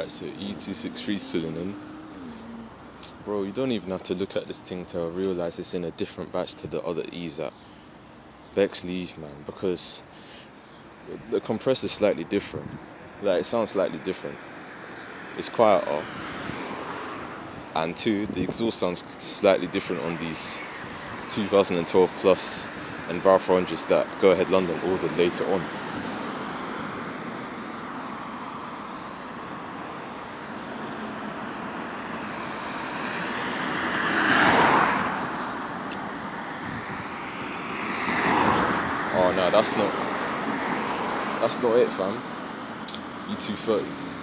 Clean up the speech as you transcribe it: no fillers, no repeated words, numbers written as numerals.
Right, so E263 is pulling in. Bro, you don't even have to look at this thing to realise it's in a different batch to the other E's at Bexley, man, because the compressor's slightly different. Like, it sounds slightly different. It's quieter. And two, the exhaust sounds slightly different on these 2012 Plus and Val 400s that Go Ahead London ordered later on. Oh no, that's not it, fam. E230.